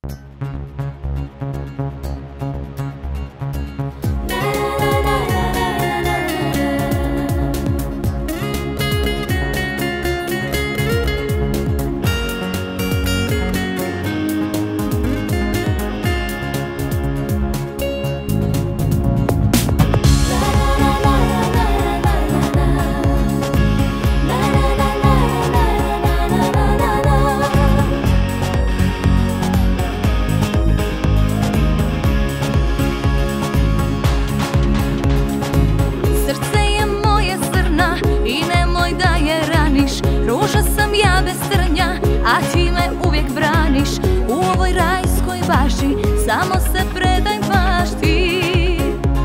Ruža sam ja bez trnja, a ti me uvijek braniš. U ovoj rajskoj bašti samo se predaj mašti.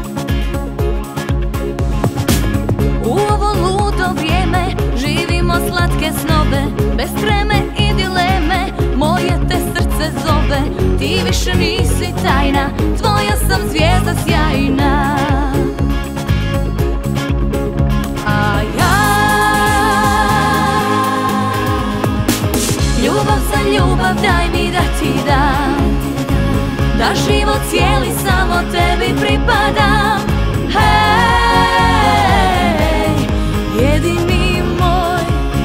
U ovo ludo vrijeme živimo slatke snove, bez treme i dileme moje te srce zove. Ti više nisi tajna, tvoja sam zvijezda sjajna. Ljubav za ljubav daj mi da ti dam, da život cijeli samo tebi pripadam. Hej, jedini moj.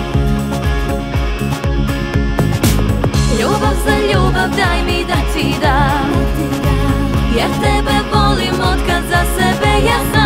Ljubav za ljubav daj mi da ti dam, jer tebe volim od kad za sebe ja znam.